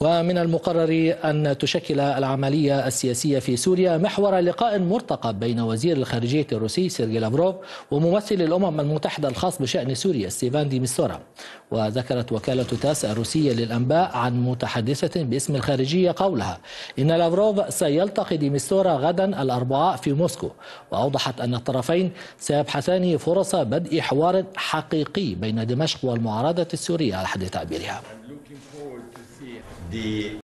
ومن المقرر أن تشكل العملية السياسية في سوريا محور لقاء مرتقب بين وزير الخارجية الروسي سيرجي لافروف وممثل الأمم المتحدة الخاص بشأن سوريا ستيفان دي ميستورا. وذكرت وكالة تاس الروسية للأنباء عن متحدثة باسم الخارجية قولها إن لافروف سيلتقي دي ميستورا غدا الأربعاء في موسكو، وأوضحت أن الطرفين سيبحثان فرص بدء حوار حقيقي بين دمشق والمعارضة السورية على حد تعبيرها.